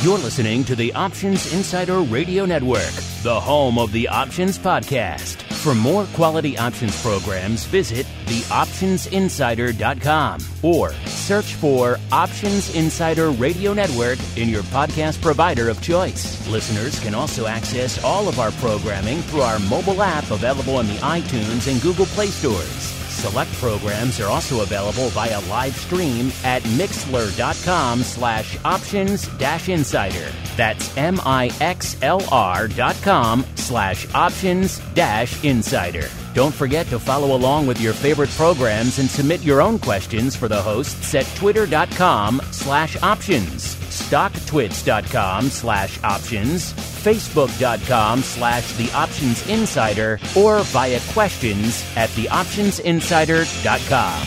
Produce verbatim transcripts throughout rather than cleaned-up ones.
You're listening to the Options Insider Radio Network, the home of the Options Podcast. For more quality options programs, visit the options insider dot com or search for Options Insider Radio Network in your podcast provider of choice. Listeners can also access all of our programming through our mobile app available in the iTunes and Google Play stores. Select programs are also available via live stream at mixlr.com slash options dash insider. That's M-I-X-L-R dot com slash options dash insider. Don't forget to follow along with your favorite programs and submit your own questions for the hosts at twitter.com slash options, stocktwits.com slash options, facebook.com slash the options insider, or via questions at the options insider dot com.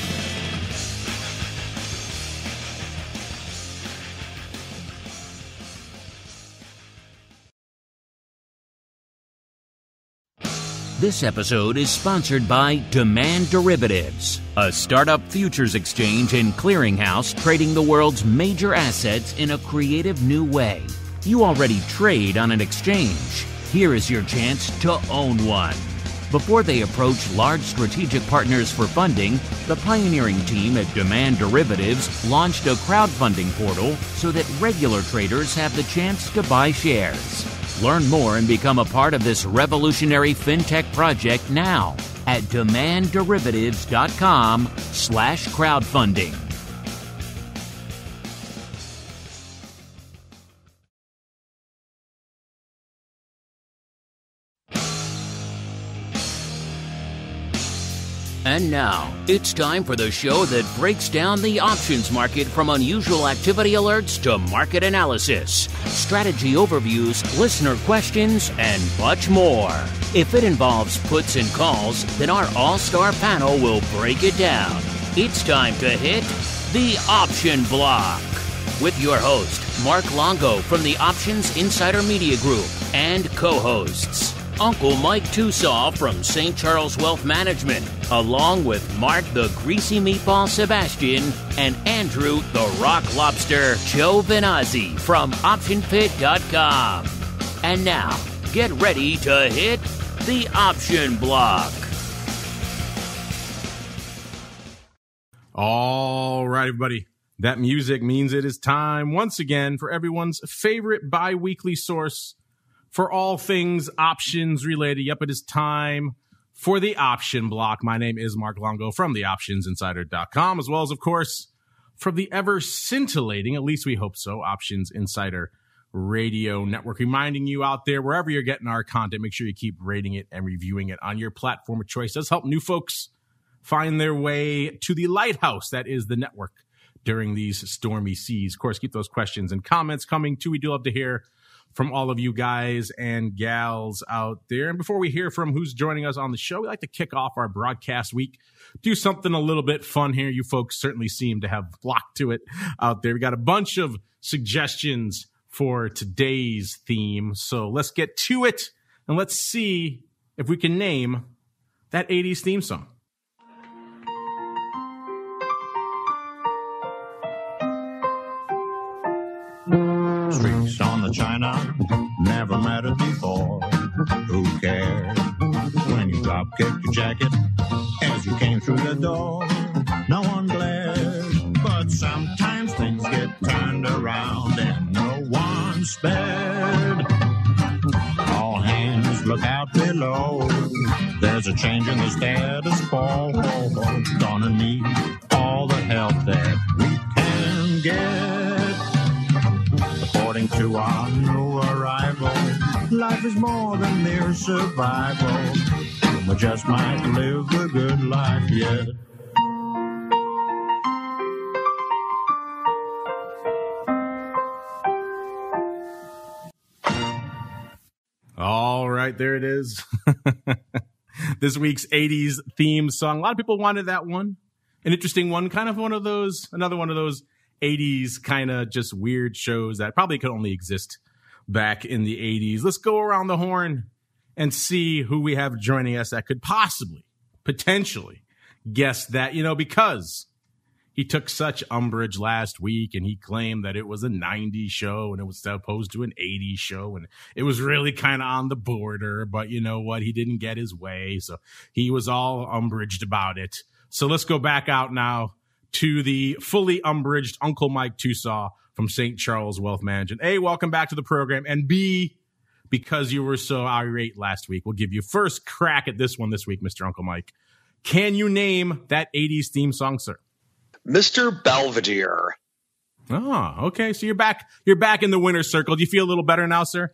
This episode is sponsored by Demand Derivatives, a startup futures exchange and clearinghouse trading the world's major assets in a creative new way. You already trade on an exchange. Here is your chance to own one. Before they approach large strategic partners for funding, the pioneering team at Demand Derivatives launched a crowdfunding portal so that regular traders have the chance to buy shares. Learn more and become a part of this revolutionary fintech project now at demandderivatives.com slash crowdfunding. And now, it's time for the show that breaks down the options market from unusual activity alerts to market analysis, strategy overviews, listener questions, and much more. If it involves puts and calls, then our all-star panel will break it down. It's time to hit the Option Block with your host, Mark Longo from the Options Insider Media Group, and co-hosts Uncle Mike Tusaw from Saint Charles Wealth Management, along with Mark the Greasy Meatball Sebastian and Andrew the Rock Lobster Giovinazzi from option pit dot com. And now, get ready to hit the Option Block. All right, everybody. That music means it is time once again for everyone's favorite bi-weekly source for all things options related. Yep, it is time for the Option Block. My name is Mark Longo from the options insider dot com, as well as, of course, from the ever scintillating, at least we hope so, Options Insider Radio Network. Reminding you out there, wherever you're getting our content, make sure you keep rating it and reviewing it on your platform of choice. It does help new folks find their way to the lighthouse that is the network during these stormy seas. Of course, keep those questions and comments coming too. We do love to hear from all of you guys and gals out there. And before we hear from who's joining us on the show, we like to kick off our broadcast week, do something a little bit fun here. You folks certainly seem to have flocked to it out there. We got a bunch of suggestions for today's theme. So let's get to it and let's see if we can name that eighties theme song. Streaks on the china never mattered before. Who cares when you drop kick your jacket as you came through the door? No one glares, but sometimes things get turned around and no one spared. All hands look out below. There's a change in the status quo. Gonna need all the help that we can get. According to our new arrival, life is more than mere survival. We just might live the good life yet. All right, there it is. This week's eighties theme song. A lot of people wanted that one. An interesting one, kind of one of those, another one of those eighties kind of just weird shows that probably could only exist back in the eighties. Let's go around the horn and see who we have joining us that could possibly, potentially guess that, you know, because he took such umbrage last week, and he claimed that it was a nineties show and it was opposed to an eighties show, and it was really kind of on the border. But you know what? He didn't get his way, so he was all umbraged about it. So let's go back out now to the fully umbraged Uncle Mike Tusaw from Saint Charles Wealth Management. A, welcome back to the program, and B, because you were so irate last week, we'll give you first crack at this one this week, Mister Uncle Mike. Can you name that eighties theme song, sir? Mister Belvedere. Oh, okay. So you're back. You're back in the winner's circle. Do you feel a little better now, sir?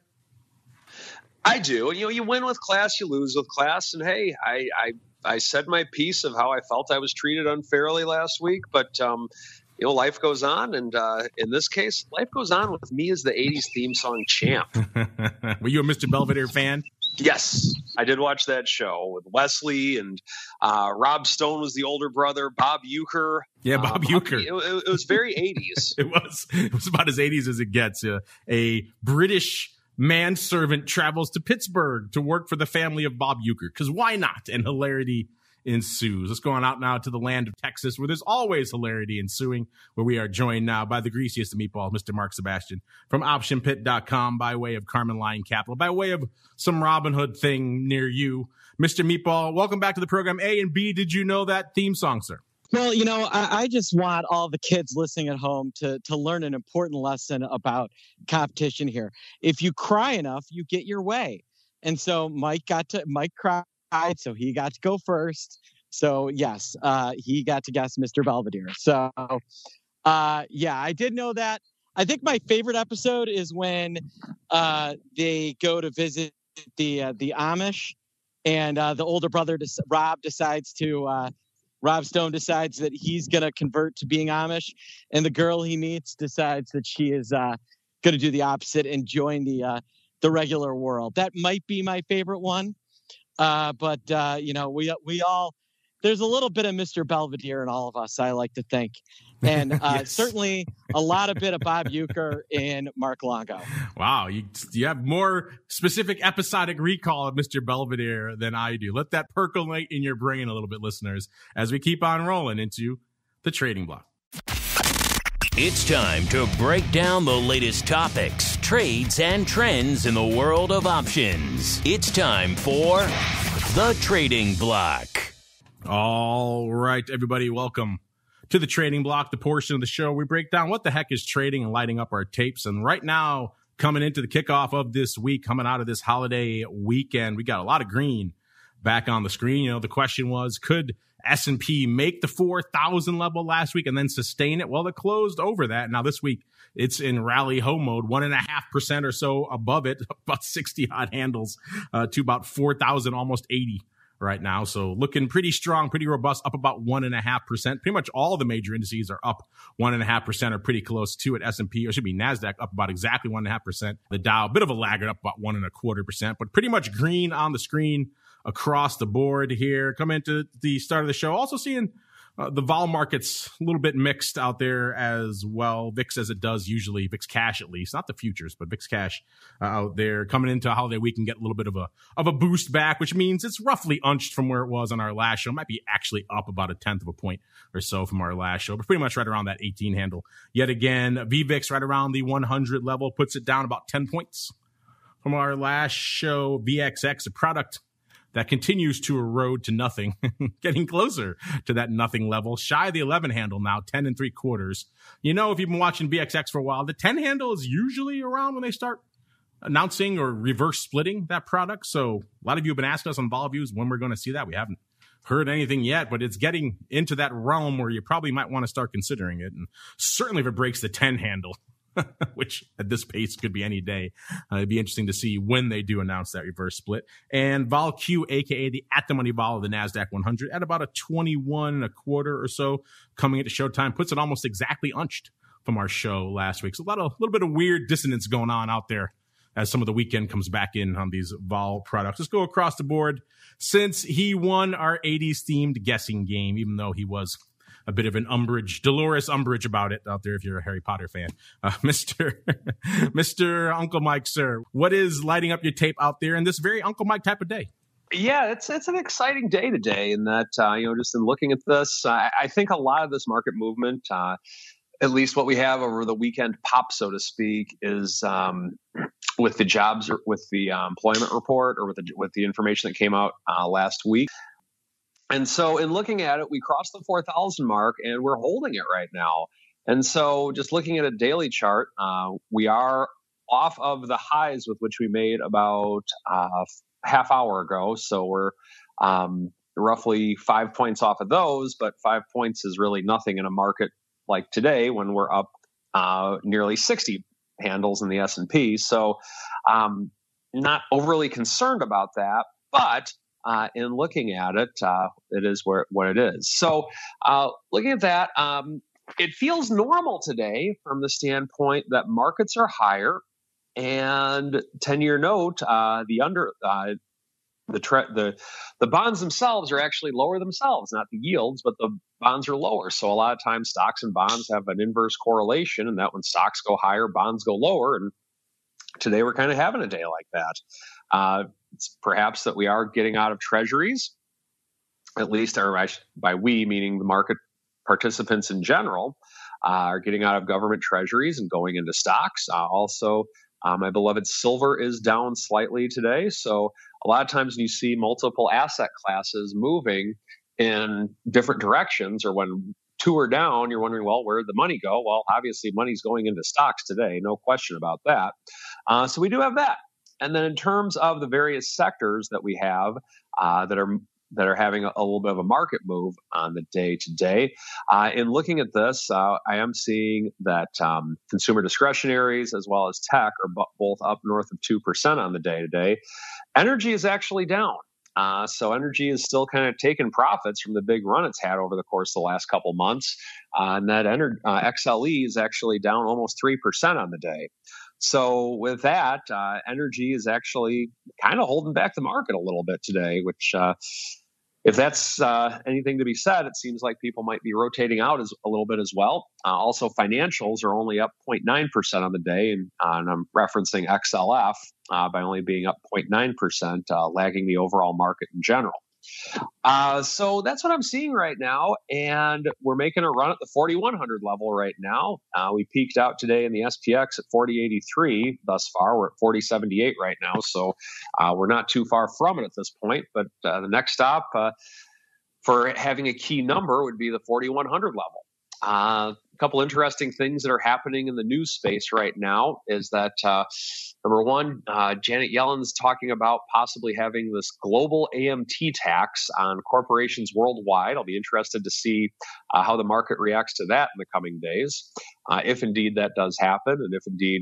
I do. You know, you win with class, you lose with class. And hey, I, I, I said my piece of how I felt I was treated unfairly last week, but um, you know, life goes on. And uh, in this case, life goes on with me as the eighties theme song champ. Were you a Mister Belvedere fan? Yes, I did watch that show with Wesley, and uh, Rob Stone was the older brother, Bob Uecker. Yeah, Bob um, Uecker. It, it, it was very eighties. It was. It was about as eighties as it gets. Uh, a British manservant travels to Pittsburgh to work for the family of Bob Uecker, because why not? And hilarity ensues. Let's go on out now to the land of Texas, where there's always hilarity ensuing, where we are joined now by the greasiest of meatballs, Mister Mark Sebastian from option pit dot com, by way of Carmen Line Capital, by way of some Robin Hood thing near you. Mister Meatball, welcome back to the program. A, and B, did you know that theme song, sir? Well, you know, I, I just want all the kids listening at home to to learn an important lesson about competition here. If you cry enough, you get your way. And so Mike got to Mike cried, so he got to go first. So yes, uh, he got to guess Mister Belvedere. So uh, yeah, I did know that. I think my favorite episode is when uh, they go to visit the uh, the Amish, and uh, the older brother, Rob, decides to. Uh, Rob Stone decides that he's going to convert to being Amish, and the girl he meets decides that she is uh, going to do the opposite and join the uh, the regular world. That might be my favorite one, uh, but uh, you know, we we all there's a little bit of Mister Belvedere in all of us, I like to think, and uh, yes. Certainly a lot of bit of Bob Uecker and Mark Longo. Wow, you you have more specific episodic recall of Mister Belvedere than I do. Let that percolate in your brain a little bit, listeners, as we keep on rolling into the trading block. It's time to break down the latest topics, trades, and trends in the world of options. It's time for the Trading Block. All right, everybody, welcome to the Trading Block, the portion of the show we break down what the heck is trading and lighting up our tapes. And right now, coming into the kickoff of this week, coming out of this holiday weekend, we got a lot of green back on the screen. You know, the question was, could S and P make the four thousand level last week and then sustain it? Well, it closed over that. Now this week, it's in rally ho mode, one and a half percent or so above it, about sixty odd handles uh, to about four thousand, almost eighty right now. So looking pretty strong, pretty robust, up about one and a half percent. Pretty much all the major indices are up one and a half percent or pretty close to it. S and P, or it should be NASDAQ, up about exactly one and a half percent. The Dow, a bit of a laggard, up about one and a quarter percent, but pretty much green on the screen across the board here. Coming into the start of the show, also seeing uh, the vol markets a little bit mixed out there as well. V I X, as it does usually, V I X cash at least, not the futures, but V I X cash uh, out there coming into a holiday week and get a little bit of a of a boost back, which means it's roughly unched from where it was on our last show. It might be actually up about a tenth of a point or so from our last show, but pretty much right around that eighteen handle. Yet again, V VIX right around the one hundred level, puts it down about ten points from our last show. V X X, a product that continues to erode to nothing, getting closer to that nothing level, shy of the eleven handle now, ten and three quarters. You know, if you've been watching V X X for a while, the ten handle is usually around when they start announcing or reverse splitting that product. So a lot of you have been asking us on Vol Views when we're going to see that. We haven't heard anything yet, but it's getting into that realm where you probably might want to start considering it. And certainly if it breaks the ten handle, which at this pace could be any day. Uh, it'd be interesting to see when they do announce that reverse split. And Vol Q, aka the at the money vol of the NASDAQ one hundred, at about a twenty-one and a quarter or so coming into showtime, puts it almost exactly unched from our show last week. So a lot of, a little bit of weird dissonance going on out there as some of the weekend comes back in on these vol products. Let's go across the board. Since he won our eighties themed guessing game, even though he was a bit of an umbrage, Dolores umbrage about it out there if you're a Harry Potter fan. Uh, Mister Mister Uncle Mike, sir, what is lighting up your tape out there in this very Uncle Mike type of day? Yeah, it's it's an exciting day today, in that uh, you know, just in looking at this, I, I think a lot of this market movement, uh, at least what we have over the weekend pop, so to speak, is um, with the jobs, or with the uh, employment report, or with the with the information that came out uh, last week. And so, in looking at it, we crossed the four thousand mark, and we're holding it right now. And so, just looking at a daily chart, uh, we are off of the highs with which we made about uh, half hour ago. So we're um, roughly five points off of those, but five points is really nothing in a market like today when we're up uh, nearly sixty handles in the S and P. So um, not overly concerned about that, but uh, in looking at it, uh, it is where what it is. So uh, looking at that, um, it feels normal today from the standpoint that markets are higher. And ten-year note, uh, the under uh, the, tre- the the bonds themselves are actually lower themselves, not the yields, but the bonds are lower. So a lot of times, stocks and bonds have an inverse correlation, and that when stocks go higher, bonds go lower. And today, we're kind of having a day like that. Uh, it's perhaps that we are getting out of treasuries, at least, or I, by we meaning the market participants in general, uh, are getting out of government treasuries and going into stocks. Uh, also. Uh, my beloved silver is down slightly today. So a lot of times when you see multiple asset classes moving in different directions, or when two are down, you're wondering, well, where did the money go? Well, obviously money's going into stocks today. No question about that. Uh, so we do have that. And then in terms of the various sectors that we have uh, that are that are having a, a little bit of a market move on the day to day. Uh, in looking at this, uh, I am seeing that um, consumer discretionaries as well as tech are b- both up north of two percent on the day to day. Energy is actually down. Uh, so energy is still kind of taking profits from the big run it's had over the course of the last couple months. Uh, and that ener- uh, X L E is actually down almost three percent on the day. So with that, uh, energy is actually kind of holding back the market a little bit today, which uh, if that's uh, anything to be said, it seems like people might be rotating out as, a little bit as well. Uh, also, financials are only up zero point nine percent on the day, and, uh, and I'm referencing X L F uh, by only being up zero point nine percent, uh, lagging the overall market in general. Uh, so that's what I'm seeing right now, and we're making a run at the forty-one hundred level right now. Uh, we peaked out today in the S P X at forty eighty-three thus far. We're at forty seventy-eight right now, so uh, we're not too far from it at this point. But uh, the next stop uh, for having a key number would be the forty-one hundred level. Uh, a couple interesting things that are happening in the news space right now is that, uh, number one, uh, Janet Yellen's talking about possibly having this global A M T tax on corporations worldwide. I'll be interested to see uh, how the market reacts to that in the coming days, uh, if indeed that does happen, and if indeed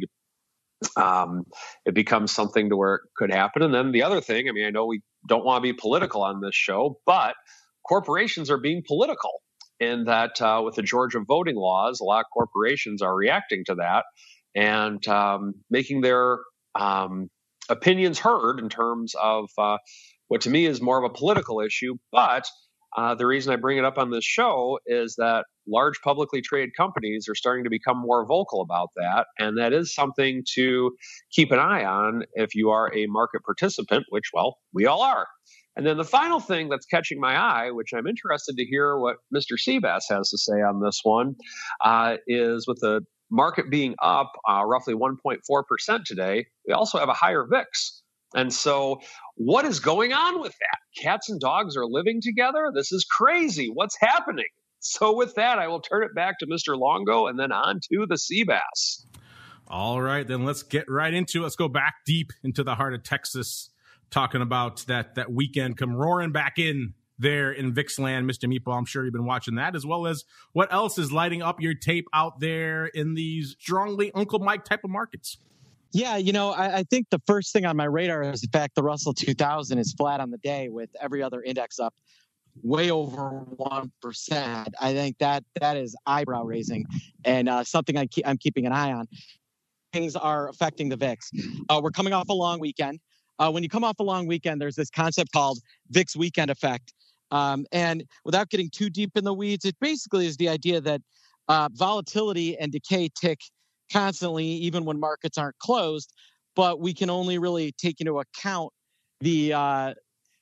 um, it becomes something to where it could happen. And then the other thing, I mean, I know we don't want to be political on this show, but corporations are being political. In that uh, with the Georgia voting laws, a lot of corporations are reacting to that and um, making their um, opinions heard in terms of uh, what to me is more of a political issue. But uh, the reason I bring it up on this show is that large publicly traded companies are starting to become more vocal about that. And that is something to keep an eye on if you are a market participant, which, well, we all are. And then the final thing that's catching my eye, which I'm interested to hear what Mister Seabass has to say on this one, uh, is with the market being up uh, roughly one point four percent today, we also have a higher V I X. And so what is going on with that? Cats and dogs are living together? This is crazy. What's happening? So with that, I will turn it back to Mister Longo and then on to the Seabass. All right, then let's get right into it. Let's go back deep into the heart of Texas, talking about that that weekend come roaring back in there in V I X land. Mister Meatball, I'm sure you've been watching that, as well as what else is lighting up your tape out there in these strongly Uncle Mike type of markets. Yeah, you know, I, I think the first thing on my radar is the fact the Russell two thousand is flat on the day with every other index up way over one percent. I think that that is eyebrow raising and uh, something I keep, I'm keeping an eye on. Things are affecting the V I X. Uh, we're coming off a long weekend. Uh, when you come off a long weekend, there's this concept called V I X weekend effect. Um, and without getting too deep in the weeds, it basically is the idea that uh, volatility and decay tick constantly, even when markets aren't closed, but we can only really take into account the uh,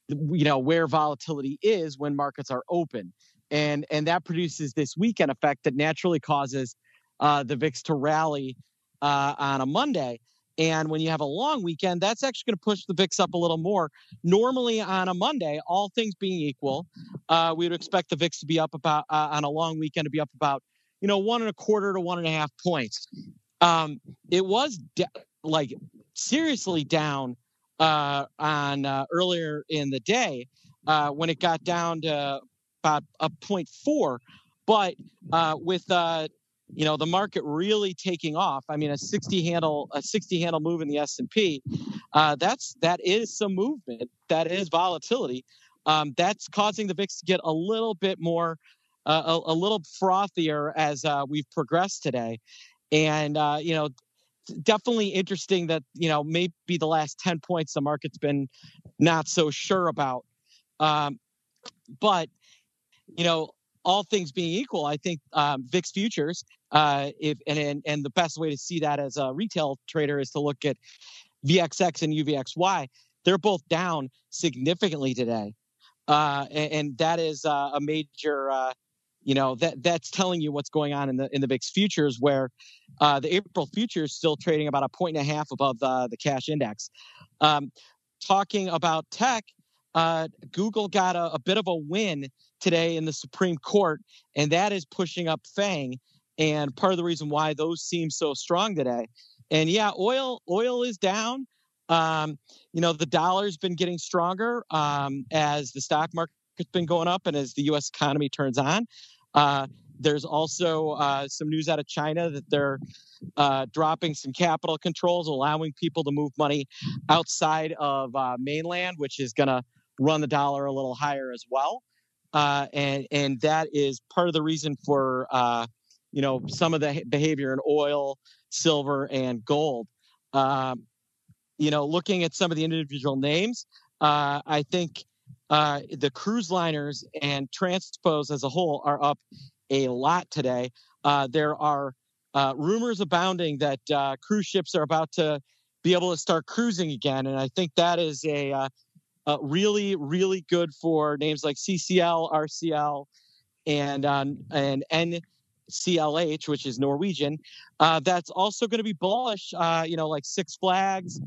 you know, where volatility is when markets are open. And, and that produces this weekend effect that naturally causes uh, the V I X to rally uh, on a Monday. And when you have a long weekend, that's actually going to push the V I X up a little more. Normally on a Monday, all things being equal, uh, we would expect the V I X to be up about, uh, on a long weekend, to be up about, you know, one and a quarter to one and a half points. Um, it was de- like seriously down uh, on uh, earlier in the day uh, when it got down to about a zero point four, but uh, with uh, you know the market really taking off. I mean, a sixty handle, a sixty handle move in the S and P, uh, that's that is some movement. That is volatility. Um, that's causing the V I X to get a little bit more, uh, a, a little frothier as uh, we've progressed today, and uh, you know. Definitely interesting that, you know, maybe the last ten points the market's been not so sure about. Um, but, you know, all things being equal, I think um, V I X futures, uh, if and, and and the best way to see that as a retail trader is to look at V X X and U V X Y. They're both down significantly today. Uh, and, and that is uh, a major, uh, you know, that that's telling you what's going on in the in the V I X futures, where uh, the April futures still trading about a point and a half above the, the cash index. Um, talking about tech, uh, Google got a, a bit of a win today in the Supreme Court, and that is pushing up FANG. And part of the reason why those seem so strong today. And yeah, oil oil is down. Um, you know, the dollar's been getting stronger um, as the stock market's been going up and as the U S economy turns on. Uh, there's also uh, some news out of China that they're uh, dropping some capital controls, allowing people to move money outside of uh, mainland, which is going to run the dollar a little higher as well. Uh, and and that is part of the reason for uh, you know some of the behavior in oil, silver, and gold. Um, you know, looking at some of the individual names, uh, I think uh, the cruise liners and transpos as a whole are up a lot today. Uh, there are uh, rumors abounding that uh, cruise ships are about to be able to start cruising again, and I think that is a, uh, a really, really good for names like C C L, R C L, and uh, and N C L H, which is Norwegian. Uh, that's also going to be bullish. Uh, you know, like Six Flags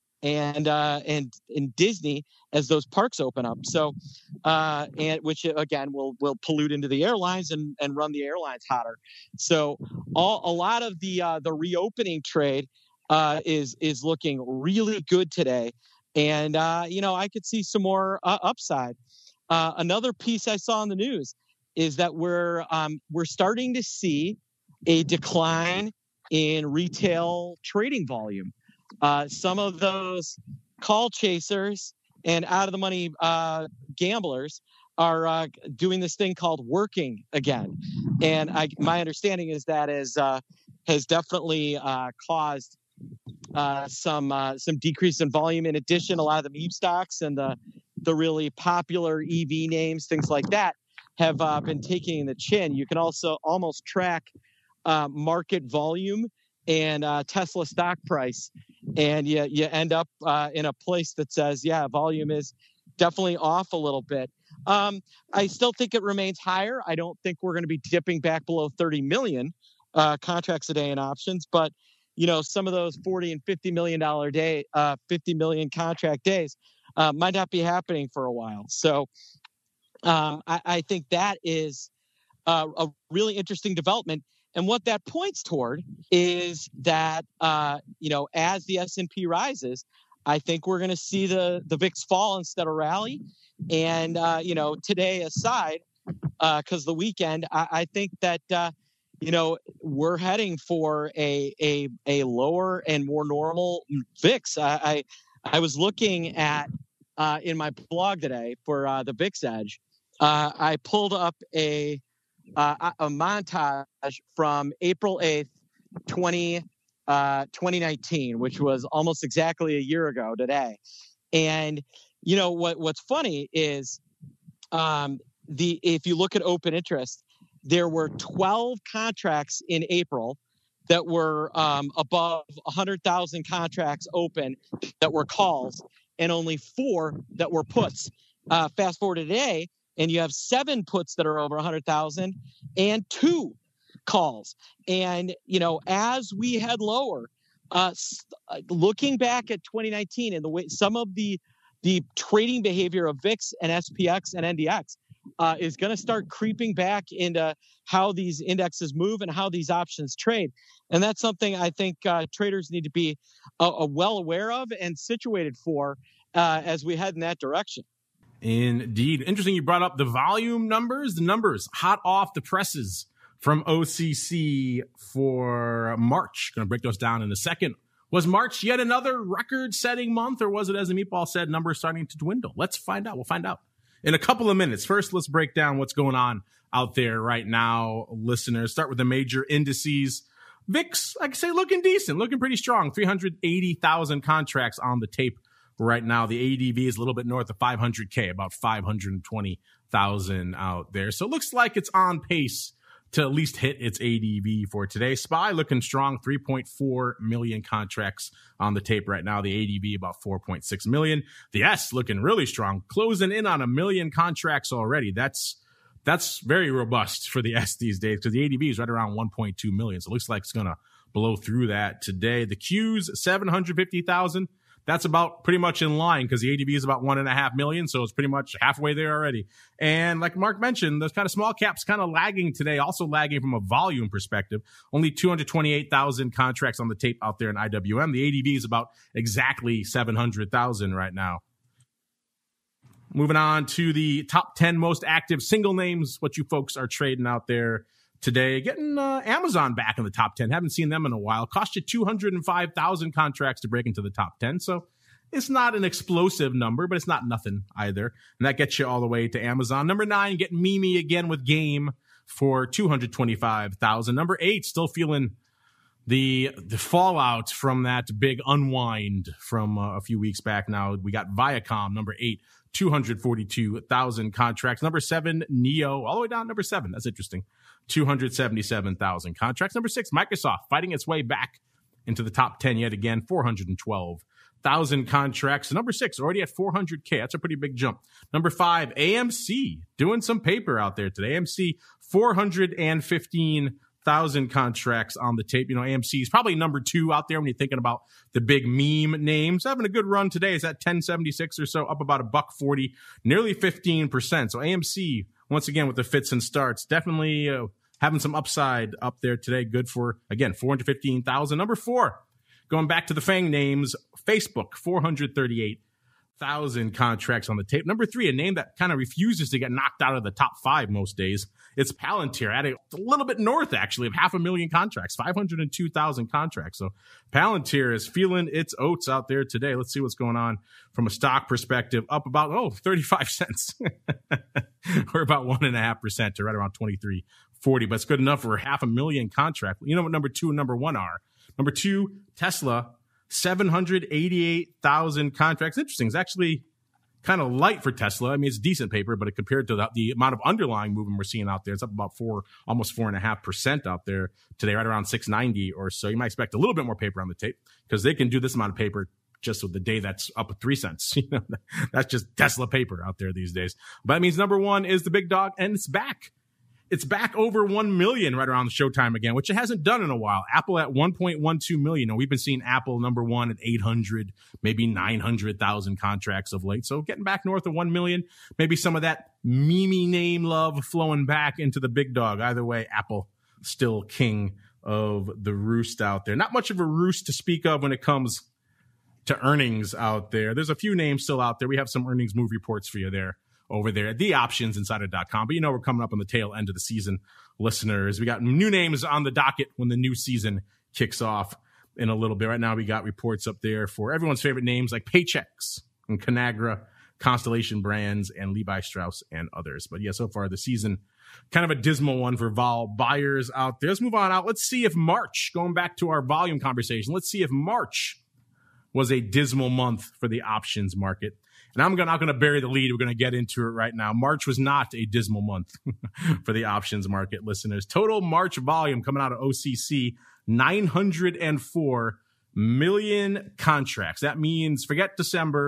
and uh, and and Disney as those parks open up. So, uh, and which again will will pollute into the airlines and, and run the airlines hotter. So, all a lot of the uh, the reopening trade uh, is is looking really good today, and uh, you know I could see some more uh, upside. Uh, another piece I saw in the news is that we're um, we're starting to see a decline in retail trading volume. Uh, some of those call chasers and out of the money uh, gamblers are uh, doing this thing called working again, and I, my understanding is that is uh, has definitely uh, caused uh, some uh, some decrease in volume. In addition, a lot of the meme stocks and the the really popular E V names, things like that, have uh, been taking the chin. You can also almost track uh, market volume and uh, Tesla stock price, and you you end up uh, in a place that says, yeah, volume is definitely off a little bit. Um, I still think it remains higher. I don't think we're going to be dipping back below thirty million uh, contracts a day in options, but you know, some of those forty and fifty million dollar day, uh, fifty million contract days uh, might not be happening for a while. So um, I, I think that is uh, a really interesting development. And what that points toward is that, uh, you know, as the S and P rises, I think we're going to see the, the V I X fall instead of rally. And, uh, you know, today aside, because uh, the weekend, I, I think that, uh, you know, we're heading for a a, a lower and more normal V I X. I, I, I was looking at uh, in my blog today for uh, the V I X Edge, uh, I pulled up a Uh, a montage from April eighth, twenty, uh, twenty nineteen, which was almost exactly a year ago today. And, you know, what what's funny is um, the if you look at open interest, there were twelve contracts in April that were um, above one hundred thousand contracts open that were calls, and only four that were puts. Uh, fast forward to today, and you have seven puts that are over one hundred thousand and two calls. And, you know, as we head lower, uh, looking back at twenty nineteen and the way some of the the trading behavior of V I X and S P X and N D X uh, is going to start creeping back into how these indexes move and how these options trade. And that's something I think uh, traders need to be uh, uh, well aware of and situated for uh, as we head in that direction. Indeed. Interesting you brought up the volume numbers. The numbers hot off the presses from O C C for March. Going to break those down in a second. Was March yet another record-setting month, or was it, as the Meatball said, numbers starting to dwindle? Let's find out. We'll find out in a couple of minutes. First, let's break down what's going on out there right now, listeners. Start with the major indices. V I X, like I say, looking decent, looking pretty strong. three hundred eighty thousand contracts on the tape right now. The A D V is a little bit north of five hundred K, about five hundred twenty thousand out there. So it looks like it's on pace to at least hit its A D V for today. S P Y looking strong, three point four million contracts on the tape right now. The A D V about four point six million. The S looking really strong, closing in on a million contracts already. That's that's very robust for the S these days because the A D V is right around one point two million. So it looks like it's going to blow through that today. The Qs, seven hundred fifty thousand. That's about pretty much in line because the A D V is about one and a half million. So it's pretty much halfway there already. And like Mark mentioned, those kind of small caps kind of lagging today, also lagging from a volume perspective. Only two hundred twenty-eight thousand contracts on the tape out there in I W M. The A D V is about exactly seven hundred thousand right now. Moving on to the top ten most active single names, what you folks are trading out there today. Getting uh, Amazon back in the top ten. Haven't seen them in a while. Cost you two hundred five thousand contracts to break into the top ten. So it's not an explosive number, but it's not nothing either. And that gets you all the way to Amazon. Number nine, get Mimi again with Game for two hundred twenty-five thousand. Number eight, still feeling the the fallout from that big unwind from uh, a few weeks back now. We got Viacom, number eight, two hundred forty-two thousand contracts. Number seven, Neo, all the way down to number seven. That's interesting. two hundred seventy-seven thousand contracts. Number six, Microsoft, fighting its way back into the top ten yet again, four hundred twelve thousand contracts. Number six, already at four hundred K. That's a pretty big jump. Number five, A M C, doing some paper out there today. A M C, four hundred fifteen thousand contracts on the tape. You know, A M C is probably number two out there when you're thinking about the big meme names. Having a good run today. Is at ten seventy-six or so, up about a buck forty, nearly fifteen percent. So A M C, once again, with the fits and starts, definitely uh, having some upside up there today. Good for, again, four hundred fifteen thousand. Number four, going back to the FANG names, Facebook, four hundred thirty-eight thousand contracts on the tape. Number three, a name that kind of refuses to get knocked out of the top five most days. It's Palantir, at a, a little bit north, actually, of half a million contracts, five hundred two thousand contracts. So Palantir is feeling its oats out there today. Let's see what's going on from a stock perspective. Up about, oh, thirty-five cents. We're about one point five percent to right around twenty-three forty, but it's good enough for half a million contract. You know what number two and number one are? Number two, Tesla, seven hundred eighty-eight thousand contracts. Interesting. It's actually kind of light for Tesla. I mean, it's decent paper, but compared to the, the amount of underlying movement we're seeing out there, it's up about four, almost four and a half percent out there today, right around six ninety or so. You might expect a little bit more paper on the tape because they can do this amount of paper just with the day that's up at three cents. You know, that's just Tesla paper out there these days. But that means number one is the big dog, and it's back. It's back over one million right around the showtime again, which it hasn't done in a while. Apple at one point one two million. And we've been seeing Apple number one at eight hundred, maybe nine hundred thousand contracts of late. So getting back north of one million, maybe some of that Mimi name love flowing back into the big dog. Either way, Apple still king of the roost out there. Not much of a roost to speak of when it comes to earnings out there. There's a few names still out there. We have some earnings move reports for you there. Over there at the options insider dot com. But you know, we're coming up on the tail end of the season, listeners. We got new names on the docket when the new season kicks off in a little bit. Right now, we got reports up there for everyone's favorite names like Paychex and Conagra, Constellation Brands, and Levi Strauss and others. But yeah, so far the season, kind of a dismal one for vol buyers out there. Let's move on out. Let's see if March, going back to our volume conversation, let's see if March was a dismal month for the options market. And I'm not going to bury the lead. We're going to get into it right now. March was not a dismal month for the options market, listeners. Total March volume coming out of O C C, nine hundred four million contracts. That means forget December,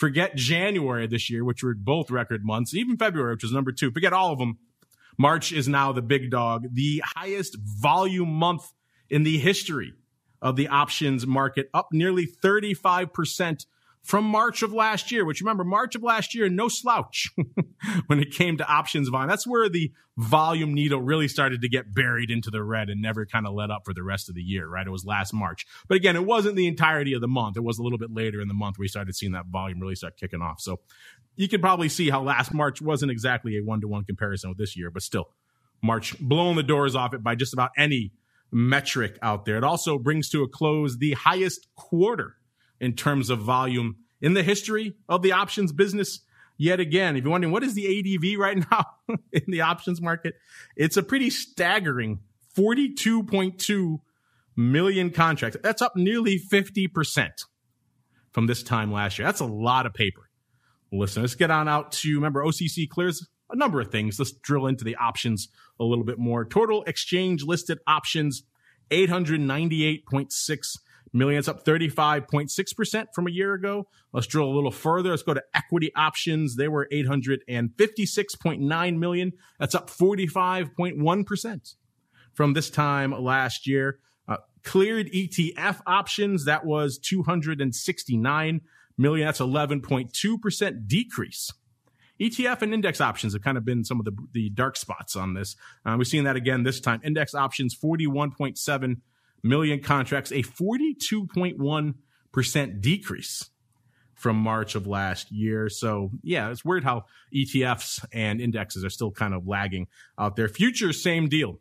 Forget January this year, which were both record months, even February, which was number two. Forget all of them. March is now the big dog, the highest volume month in the history of the options market, up nearly thirty-five percent from March of last year, which remember, March of last year, no slouch when it came to options volume. That's where the volume needle really started to get buried into the red and never kind of let up for the rest of the year, right? It was last March. But again, it wasn't the entirety of the month. It was a little bit later in the month we started seeing that volume really start kicking off. So you could probably see how last March wasn't exactly a one-to-one comparison with this year, but still, March blowing the doors off it by just about any metric out there. It also brings to a close the highest quarter in terms of volume in the history of the options business. Yet again, if you're wondering what is the A D V right now in the options market, it's a pretty staggering forty-two point two million contracts. That's up nearly fifty percent from this time last year. That's a lot of paper. Listen, let's get on out to, remember, O C C clears a number of things. Let's drill into the options a little bit more. Total exchange listed options, eight hundred ninety-eight point six million. It's up thirty-five point six percent from a year ago. Let's drill a little further. Let's go to equity options. They were eight hundred fifty-six point nine million. That's up forty-five point one percent from this time last year. Uh, cleared E T F options, that was two hundred sixty-nine million. That's eleven point two percent decrease. E T F and index options have kind of been some of the, the dark spots on this. Uh, we've seen that again this time. Index options, forty-one point seven million contracts, a forty-two point one percent decrease from March of last year. So yeah, it's weird how E T Fs and indexes are still kind of lagging out there. Futures, same deal.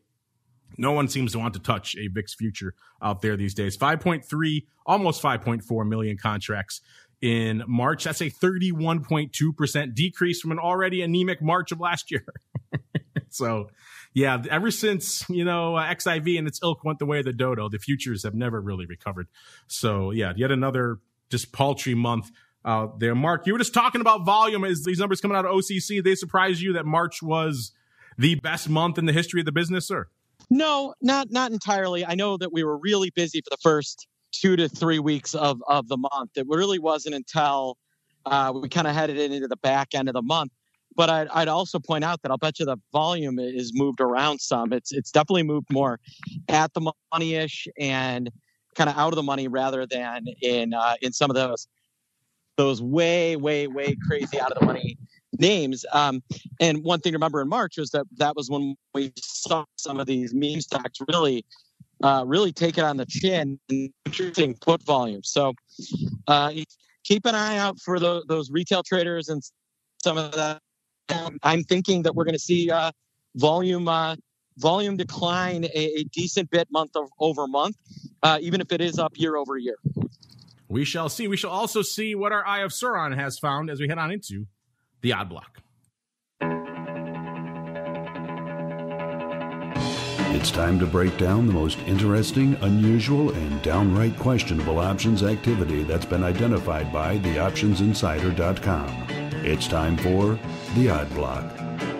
No one seems to want to touch a V I X future out there these days. five point three, almost five point four million contracts in March. That's a thirty-one point two percent decrease from an already anemic March of last year. So yeah, ever since, you know, uh, X I V and its ilk went the way of the dodo, the futures have never really recovered. So yeah, yet another just paltry month out there. Mark, you were just talking about volume. Is these numbers coming out of O C C, they surprised you that March was the best month in the history of the business, sir? No, not not entirely. I know that we were really busy for the first two to three weeks of, of the month. It really wasn't until uh, we kind of headed into the back end of the month. But I'd, I'd also point out that I'll bet you the volume is moved around some. It's it's definitely moved more at the money-ish and kind of out of the money rather than in uh, in some of those those way, way, way crazy out of the money names. Um, and one thing to remember in March was that that was when we saw some of these meme stocks really, uh, really take it on the chin and interesting put volume. So uh, keep an eye out for the, those retail traders and some of that. Um, I'm thinking that we're going to see uh, volume uh, volume decline a, a decent bit month of, over month, uh, even if it is up year over year. We shall see. We shall also see what our Eye of Sauron has found as we head on into the Odd Block. It's time to break down the most interesting, unusual, and downright questionable options activity that's been identified by the options insider dot com. It's time for the Odd Block.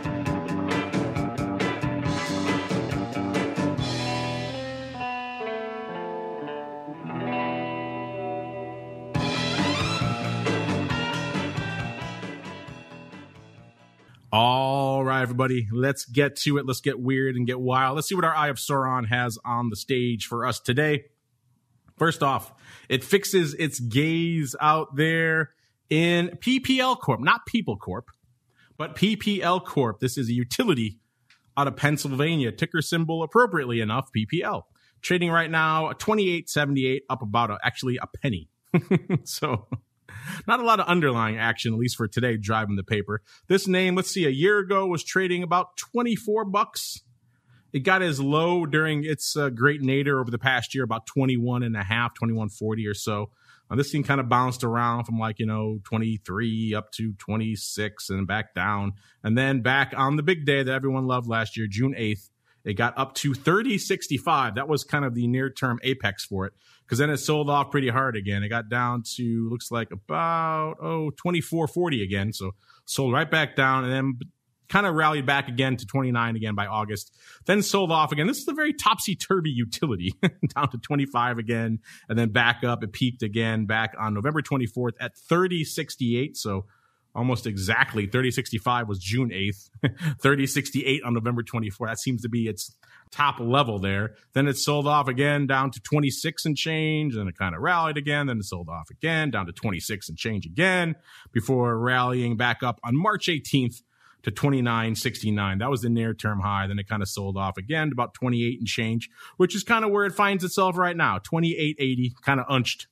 All right, everybody, let's get to it. Let's get weird and get wild. Let's see what our Eye of Sauron has on the stage for us today. First off, it fixes its gaze out there in P P L Corp, not People Corp, but P P L Corp. This is a utility out of Pennsylvania, ticker symbol appropriately enough, P P L. Trading right now twenty-eight seventy-eight, up about a, actually a penny. So not a lot of underlying action, at least for today, driving the paper. This name, let's see, a year ago was trading about twenty-four bucks. It got as low during its uh, great nadir over the past year, about twenty-one and a half, twenty-one forty or so. Uh, this thing kind of bounced around from like, you know, twenty-three up to twenty-six and back down. And then back on the big day that everyone loved last year, June eighth, it got up to thirty sixty-five. That was kind of the near-term apex for it, because then it sold off pretty hard again. It got down to, looks like about, oh, twenty-four forty again. So sold right back down and then kind of rallied back again to twenty-nine again by August, then sold off again. This is a very topsy-turvy utility, down to twenty-five again, and then back up. It peaked again back on November twenty-fourth at thirty sixty-eight. So almost exactly thirty sixty-five was June eighth, thirty sixty-eight on November twenty-fourth. That seems to be its top level there. Then it sold off again down to twenty-six and change, and it kind of rallied again. Then it sold off again down to twenty-six and change again before rallying back up on March eighteenth to twenty-nine sixty-nine. That was the near term high. Then it kind of sold off again to about twenty-eight and change, which is kind of where it finds itself right now. twenty-eight eighty, kind of unched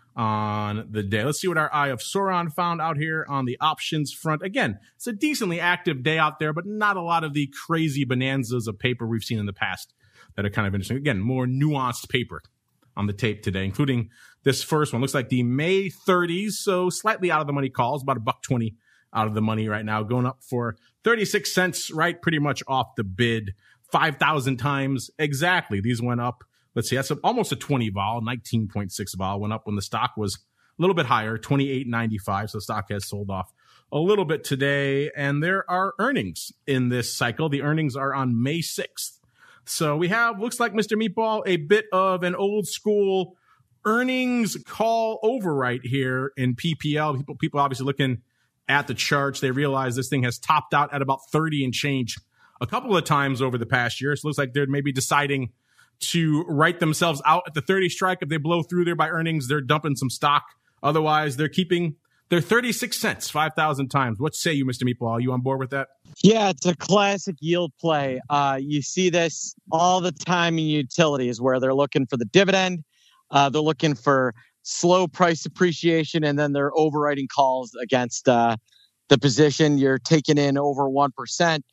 on the day. Let's see what our Eye of Sauron found out here on the options front. Again, it's a decently active day out there, but not a lot of the crazy bonanzas of paper we've seen in the past that are kind of interesting. Again, more nuanced paper on the tape today, including this first one. Looks like the May thirties, so slightly out of the money calls, about a buck twenty out of the money right now, going up for thirty-six cents, right pretty much off the bid, five thousand times exactly. These went up. Let's see, that's a, almost a twenty vol, nineteen point six vol, went up when the stock was a little bit higher, twenty-eight ninety-five. So the stock has sold off a little bit today. And there are earnings in this cycle. The earnings are on May sixth. So we have, looks like, Mister Meatball, a bit of an old school earnings call overwrite here in P P L. People, people obviously looking at the charts. They realize this thing has topped out at about thirty and change a couple of times over the past year. So it looks like they're maybe deciding to write themselves out at the thirty strike. If they blow through there by earnings, they're dumping some stock. Otherwise, they're keeping their thirty-six cents, five thousand times. What say you, Mister Meatball? Are you on board with that? Yeah, it's a classic yield play. Uh, you see this all the time in utilities where they're looking for the dividend. Uh, they're looking for slow price appreciation, and then they're overwriting calls against uh, the position. You're taking in over one percent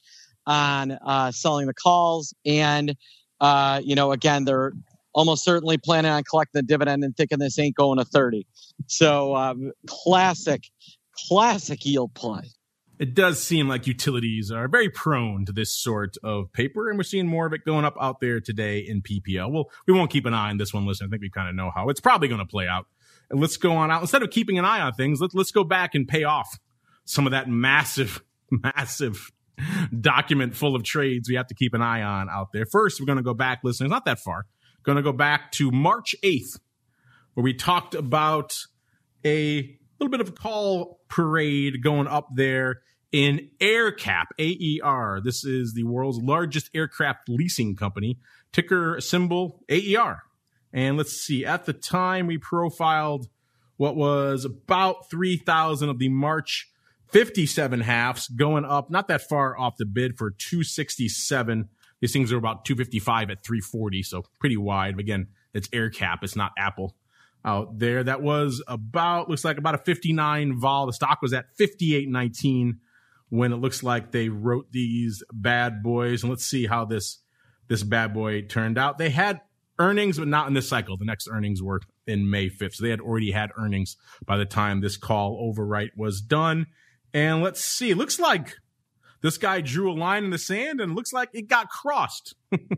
on uh, selling the calls. And Uh, you know, again, they're almost certainly planning on collecting the dividend and thinking this ain't going to thirty. So um, classic, classic yield play. It does seem like utilities are very prone to this sort of paper, and we're seeing more of it going up out there today in P P L. Well, we won't keep an eye on this one, listen. I think we kind of know how it's probably going to play out. And let's go on out. Instead of keeping an eye on things, let's, let's go back and pay off some of that massive, massive document full of trades we have to keep an eye on out there. First, we're going to go back, listeners, not that far. Going to go back to March eighth, where we talked about a little bit of a call parade going up there in AerCap, A E R. This is the world's largest aircraft leasing company, ticker symbol A E R. And let's see, at the time we profiled what was about three thousand of the March fifty-seven halves, going up not that far off the bid for two sixty-seven. These things are about two fifty-five at three forty, so pretty wide. But again, it's AerCap, it's not Apple out there. That was about, looks like about a fifty-nine vol. The stock was at fifty-eight nineteen when it looks like they wrote these bad boys. And let's see how this this bad boy turned out. They had earnings, but not in this cycle. The next earnings were in May fifth. So they had already had earnings by the time this call overwrite was done. And let's see, it looks like this guy drew a line in the sand, and it looks like it got crossed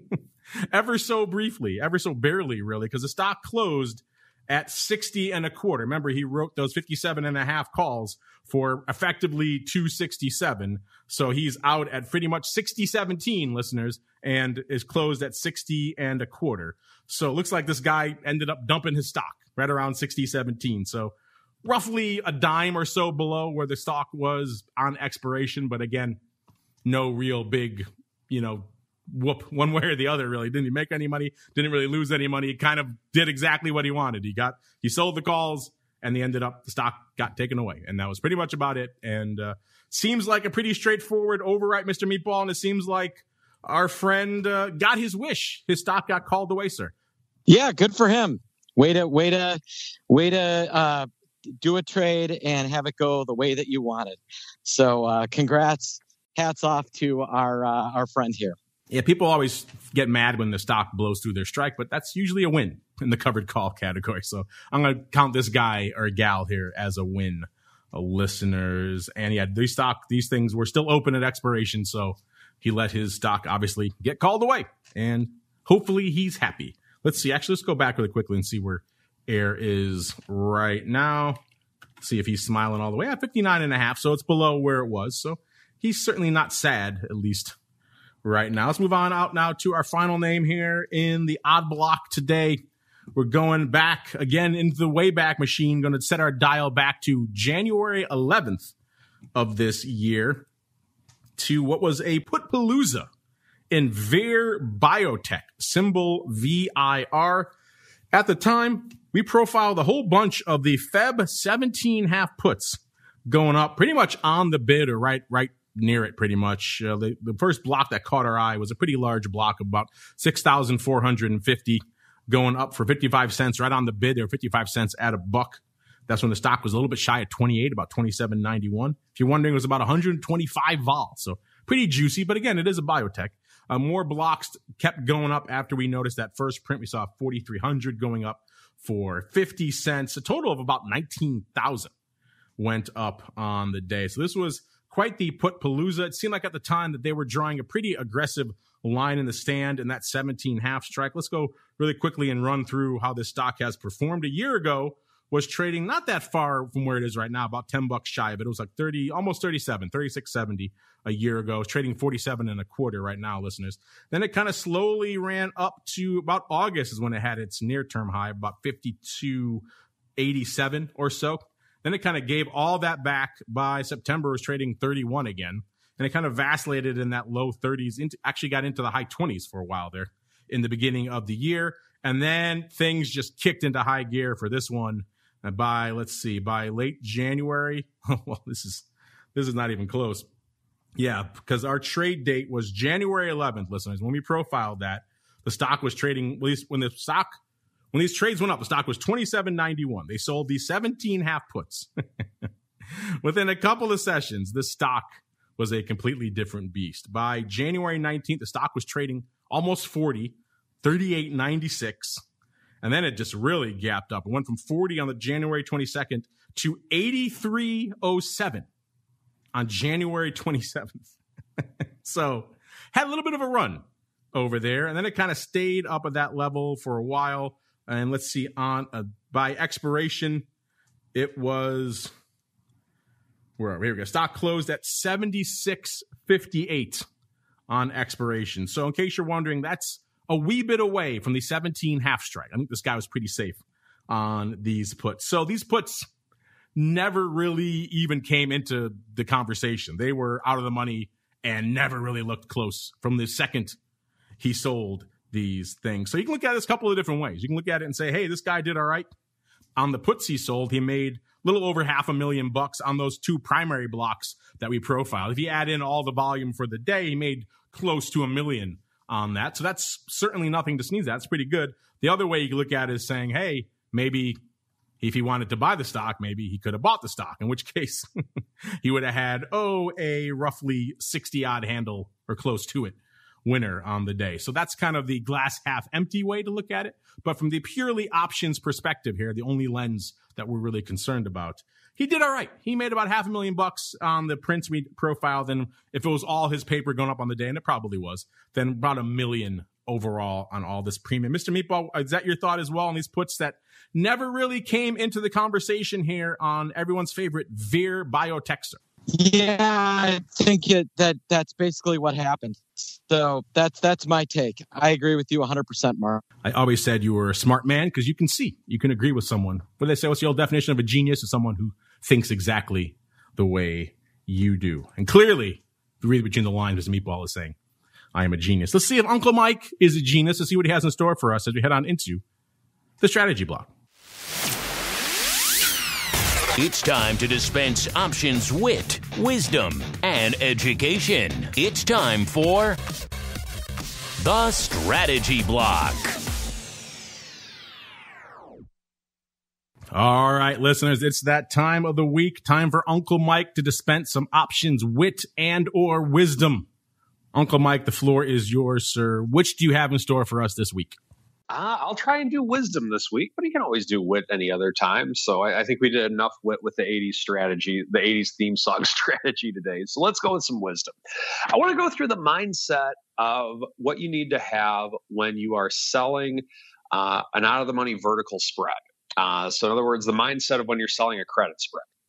ever so briefly, ever so barely, really, because the stock closed at sixty and a quarter. Remember, he wrote those fifty-seven and a half calls for effectively two sixty-seven. So he's out at pretty much sixty seventeen, listeners, and is closed at sixty and a quarter. So it looks like this guy ended up dumping his stock right around sixty seventeen. So roughly a dime or so below where the stock was on expiration. But again, no real big, you know, whoop one way or the other, really. Didn't he make any money? Didn't really lose any money. He kind of did exactly what he wanted. He got, he sold the calls, and they ended up, the stock got taken away. And that was pretty much about it. And uh, seems like a pretty straightforward overwrite, Mister Meatball. And it seems like our friend uh, got his wish. His stock got called away, sir. Yeah, good for him. Way to, way to, way to, uh, do a trade and have it go the way that you wanted. So uh, congrats. Hats off to our uh, our friend here. Yeah, people always get mad when the stock blows through their strike, but that's usually a win in the covered call category. So I'm going to count this guy or gal here as a win, uh, listeners. And yeah, these stock, these things were still open at expiration. So he let his stock obviously get called away, and hopefully he's happy. Let's see. Actually, let's go back really quickly and see where Air is right now. See if he's smiling all the way at fifty-nine and a half. So it's below where it was. So he's certainly not sad, at least right now. Let's move on out now to our final name here in the odd block today. We're going back again into the Wayback Machine, going to set our dial back to January eleventh of this year to what was a Putpalooza in Vir Biotech, symbol V I R. At the time, we profiled a whole bunch of the Feb seventeen half puts going up pretty much on the bid or right right near it pretty much. Uh, the, the first block that caught our eye was a pretty large block of about six thousand four hundred fifty going up for fifty-five cents right on the bid there, fifty-five cents at a buck. That's when the stock was a little bit shy at twenty-eight, about twenty-seven ninety-one. If you're wondering, it was about one hundred twenty-five vol. So pretty juicy, but again, it is a biotech. Uh, more blocks kept going up after we noticed that first print. We saw forty-three hundred going up for fifty cents. A total of about nineteen thousand went up on the day. So this was quite the Putpalooza. It seemed like at the time that they were drawing a pretty aggressive line in the stand in that seventeen half strike. Let's go really quickly and run through how this stock has performed. A year ago was trading not that far from where it is right now, about ten bucks shy of it. It was like thirty, almost thirty-seven, thirty-six seventy a year ago. It's trading forty-seven and a quarter right now, listeners. Then it kind of slowly ran up to about August is when it had its near-term high, about fifty-two eighty-seven or so. Then it kind of gave all that back. By September, it was trading thirty-one again. And it kind of vacillated in that low thirties, into, actually got into the high twenties for a while there in the beginning of the year. And then things just kicked into high gear for this one. And by, let's see, by late January, well, this is this is not even close. Yeah, because our trade date was January eleventh, listeners. When we profiled that, the stock was trading, at least when the stock, when these trades went up, the stock was twenty-seven ninety-one. They sold these seventeen half puts. Within a couple of sessions, the stock was a completely different beast. By January nineteenth, the stock was trading almost forty, thirty-eight ninety-six. And then it just really gapped up. It went from forty on the January twenty-second to eighty-three oh seven on January twenty-seventh. So had a little bit of a run over there. And then it kind of stayed up at that level for a while. And let's see, on a, by expiration, it was, where are we? Here we go. Stock closed at seventy-six fifty-eight on expiration. So in case you're wondering, that's a wee bit away from the seventeen half strike. I think this guy was pretty safe on these puts. So these puts never really even came into the conversation. They were out of the money and never really looked close from the second he sold these things. So you can look at this a couple of different ways. You can look at it and say, hey, this guy did all right. On the puts he sold, he made a little over half a million bucks on those two primary blocks that we profiled. If you add in all the volume for the day, he made close to a million on that. So that's certainly nothing to sneeze at. It's pretty good. The other way you can look at it is saying, hey, maybe if he wanted to buy the stock, maybe he could have bought the stock, in which case he would have had, oh, a roughly sixty odd handle or close to it winner on the day. So that's kind of the glass half empty way to look at it. But from the purely options perspective here, the only lens that we're really concerned about, he did all right. He made about half a million bucks on the prints we profiled. And if it was all his paper going up on the day, and it probably was, then about a million overall on all this premium. Mister Meatball, is that your thought as well on these puts that never really came into the conversation here on everyone's favorite Vir Biotech? Yeah, I think it, that that's basically what happened. So that's that's my take. I agree with you one hundred percent, Mark. I always said you were a smart man because you can see, you can agree with someone. What do they say? What's the old definition of a genius? Is someone who thinks exactly the way you do. And clearly, the read between the lines, Mister Meatball is saying, I am a genius. Let's see if Uncle Mike is a genius. Let's see what he has in store for us as we head on into the strategy block. It's time to dispense options, wit, wisdom, and education. It's time for the strategy block. All right, listeners, it's that time of the week. Time for Uncle Mike to dispense some options, wit, and or wisdom. Uncle Mike, the floor is yours, sir. Which do you have in store for us this week? Uh, I'll try and do wisdom this week, but you can always do wit any other time. So I, I think we did enough wit with the eighties strategy, the eighties theme song strategy today. So let's go with some wisdom. I want to go through the mindset of what you need to have when you are selling uh, an out-of-the-money vertical spread. Uh, so in other words, the mindset of when you're selling a credit spread.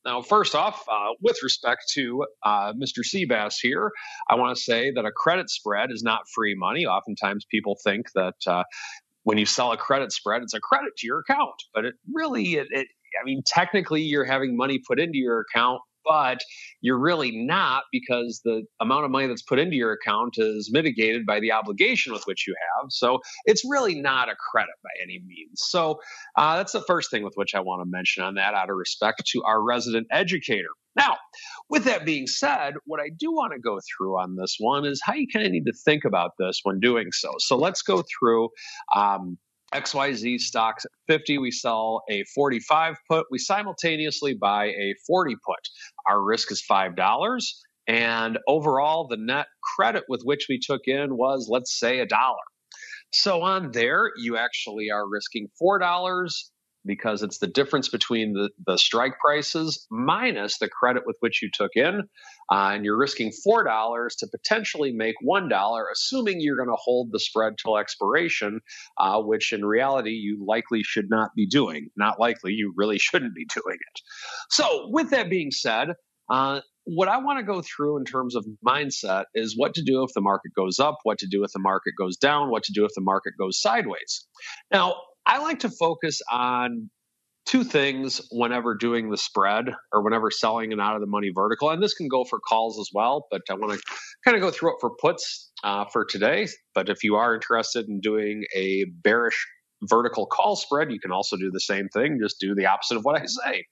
Now, first off, uh, with respect to uh, Mister Seabass here, I want to say that a credit spread is not free money. Oftentimes people think that uh, when you sell a credit spread, it's a credit to your account. But it really, it, it, I mean, technically you're having money put into your account, but you're really not, because the amount of money that's put into your account is mitigated by the obligation with which you have. So it's really not a credit by any means. So uh, that's the first thing with which I want to mention on that, out of respect to our resident educator. Now, with that being said, what I do want to go through on this one is how you kind of need to think about this when doing so. So let's go through um, X Y Z stocks at fifty. We sell a forty-five put. We simultaneously buy a forty put. Our risk is five dollars. And overall, the net credit with which we took in was, let's say, a dollar. So on there, you actually are risking four dollars, because it's the difference between the, the strike prices minus the credit with which you took in. Uh, and you're risking four dollars to potentially make one dollar, assuming you're going to hold the spread till expiration, uh, which in reality you likely should not be doing. Not likely, you really shouldn't be doing it. So with that being said, uh, what I want to go through in terms of mindset is what to do if the market goes up, what to do if the market goes down, what to do if the market goes sideways. Now, I like to focus on two things whenever doing the spread or whenever selling an out of the money vertical. And this can go for calls as well, but I want to kind of go through it for puts uh, for today. But if you are interested in doing a bearish vertical call spread, you can also do the same thing. Just do the opposite of what I say.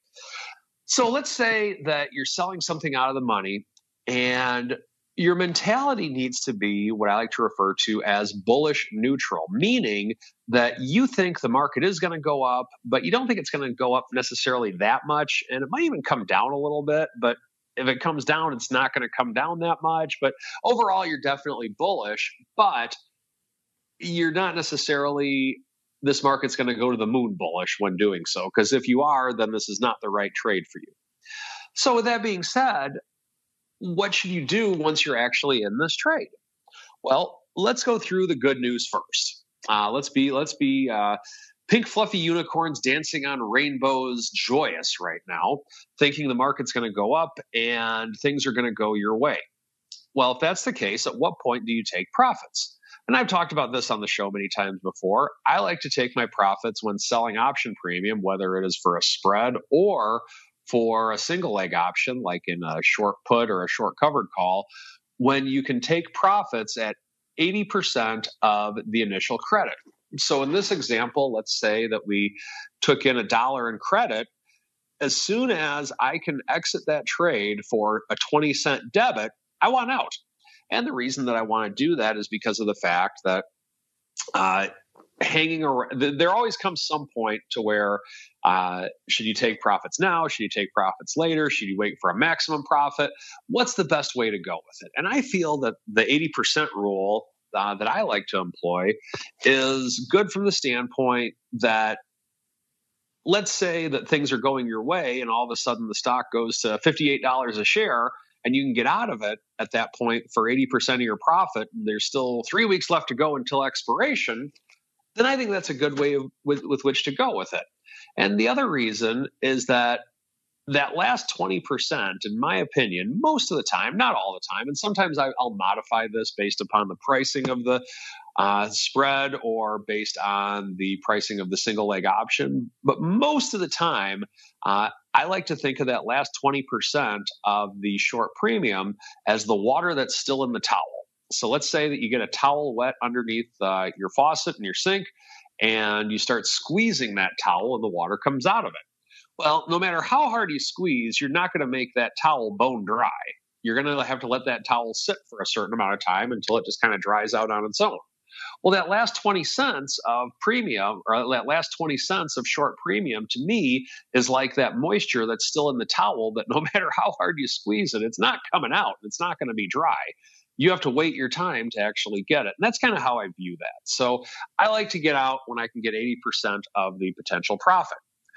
So let's say that you're selling something out of the money, and your mentality needs to be what I like to refer to as bullish neutral, meaning that you think the market is going to go up, but you don't think it's going to go up necessarily that much. And it might even come down a little bit, but if it comes down, it's not going to come down that much. But overall, you're definitely bullish, but you're not necessarily this market's going to go to the moon bullish when doing so, because if you are, then this is not the right trade for you. So with that being said, what should you do once you're actually in this trade? Well, let's go through the good news first. Uh, let's be let's be uh, pink fluffy unicorns dancing on rainbows, joyous right now, thinking the market's going to go up and things are going to go your way. Well, if that's the case, at what point do you take profits? And I've talked about this on the show many times before. I like to take my profits when selling option premium, whether it is for a spread or for a single leg option, like in a short put or a short covered call, when you can take profits at eighty percent of the initial credit. So in this example, let's say that we took in a dollar in credit. As soon as I can exit that trade for a twenty cent debit, I want out. And the reason that I want to do that is because of the fact that uh, hanging around, there always comes some point to where uh, should you take profits now? Should you take profits later? Should you wait for a maximum profit? What's the best way to go with it? And I feel that the eighty percent rule uh, that I like to employ is good from the standpoint that, let's say that things are going your way and all of a sudden the stock goes to fifty-eight dollars a share, and you can get out of it at that point for eighty percent of your profit, and there's still three weeks left to go until expiration, then I think that's a good way of, with, with which to go with it. And the other reason is that that last twenty percent, in my opinion, most of the time, not all the time, and sometimes I, I'll modify this based upon the pricing of the uh, spread or based on the pricing of the single leg option, but most of the time, uh, I like to think of that last twenty percent of the short premium as the water that's still in the towel. So let's say that you get a towel wet underneath uh, your faucet in your sink, and you start squeezing that towel and the water comes out of it. Well, no matter how hard you squeeze, you're not going to make that towel bone dry. You're going to have to let that towel sit for a certain amount of time until it just kind of dries out on its own. Well, that last twenty cents of premium, or that last twenty cents of short premium, to me is like that moisture that's still in the towel that no matter how hard you squeeze it, it's not coming out. It's not going to be dry. You have to wait your time to actually get it. And that's kind of how I view that. So I like to get out when I can get eighty percent of the potential profit.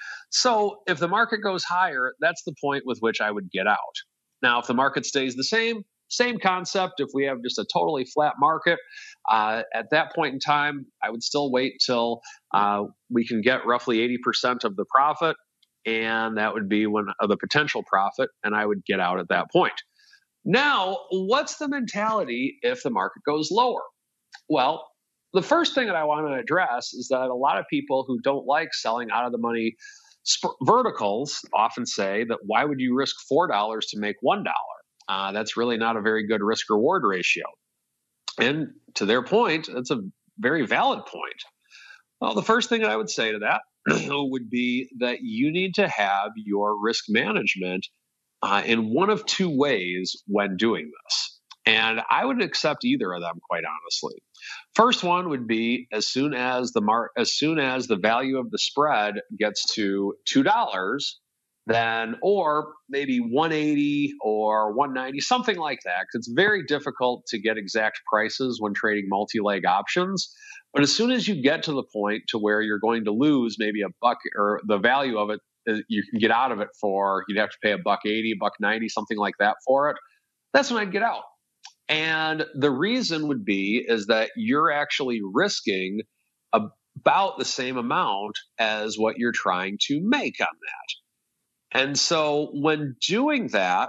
So if the market goes higher, that's the point with which I would get out. Now, if the market stays the same, same concept. If we have just a totally flat market, uh, at that point in time, I would still wait till uh, we can get roughly eighty percent of the profit. and that would be when uh, the potential profit, and I would get out at that point. Now, what's the mentality if the market goes lower? Well, the first thing that I want to address is that a lot of people who don't like selling out of the money sp- verticals often say that why would you risk four dollars to make one dollar? Uh, that's really not a very good risk reward ratio. And to their point, that's a very valid point. Well, the first thing that I would say to that would be that you need to have your risk management uh, in one of two ways when doing this. And I would accept either of them, quite honestly. First one would be as soon as the mar- as soon as the value of the spread gets to two dollars, then, or maybe one eighty or one ninety, something like that. Because it's very difficult to get exact prices when trading multi-leg options. But as soon as you get to the point to where you're going to lose maybe a buck, or the value of it, you can get out of it for, you'd have to pay a buck eighty, buck ninety, something like that for it. That's when I'd get out. And the reason would be is that you're actually risking about the same amount as what you're trying to make on that. And so when doing that,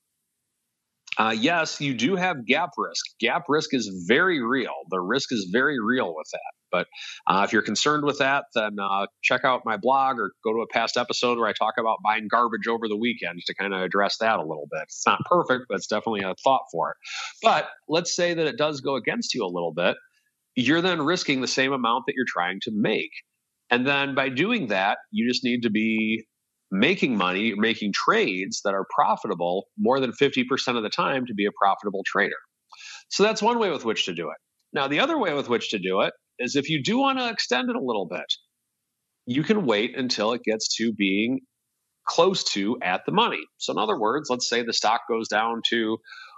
uh, yes, you do have gap risk. Gap risk is very real. The risk is very real with that. But uh, if you're concerned with that, then uh, check out my blog or go to a past episode where I talk about buying garbage over the weekend to kind of address that a little bit. It's not perfect, but it's definitely a thought for it. But let's say that it does go against you a little bit. You're then risking the same amount that you're trying to make. And then by doing that, you just need to be making money, making trades that are profitable more than fifty percent of the time to be a profitable trader. So that's one way with which to do it. Now, the other way with which to do it is if you do want to extend it a little bit, you can wait until it gets to being close to at the money. So in other words, let's say the stock goes down to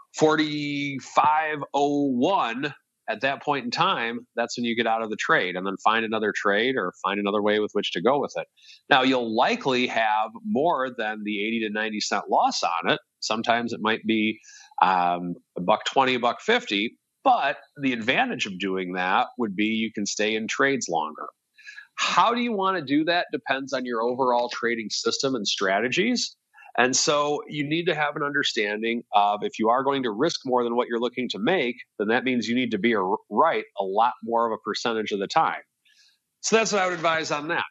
forty-five oh one. At that point in time, that's when you get out of the trade and then find another trade or find another way with which to go with it. Now, you'll likely have more than the eighty to ninety cent loss on it. Sometimes it might be um, a buck twenty, a buck fifty. But the advantage of doing that would be you can stay in trades longer. How do you want to do that depends on your overall trading system and strategies. And so you need to have an understanding of if you are going to risk more than what you're looking to make, then that means you need to be a, right a lot more of a percentage of the time. So that's what I would advise on that.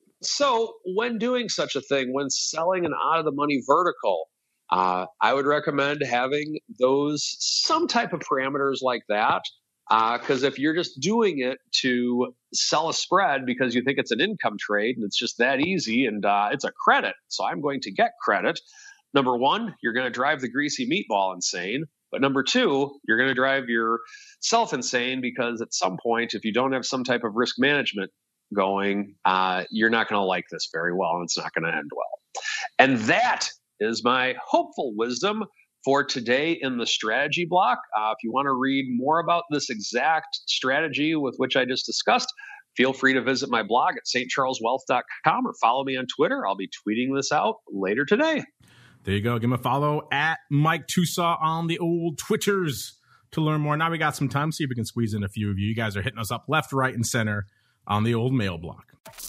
So when doing such a thing, when selling an out-of-the-money vertical, Uh, I would recommend having those, some type of parameters like that, because uh, if you're just doing it to sell a spread because you think it's an income trade and it's just that easy and uh, it's a credit, so I'm going to get credit. Number one, you're going to drive the greasy meatball insane. But number two, you're going to drive yourself insane because at some point, if you don't have some type of risk management going, uh, you're not going to like this very well and it's not going to end well. And that is my hopeful wisdom for today in the strategy block. Uh, if you want to read more about this exact strategy with which I just discussed, feel free to visit my blog at st charles wealth dot com or follow me on Twitter. I'll be tweeting this out later today. There you go. Give him a follow at Mike Tusaw on the old Twitters to learn more. Now we got some time. See if we can squeeze in a few of you. You guys are hitting us up left, right, and center on the old mail block.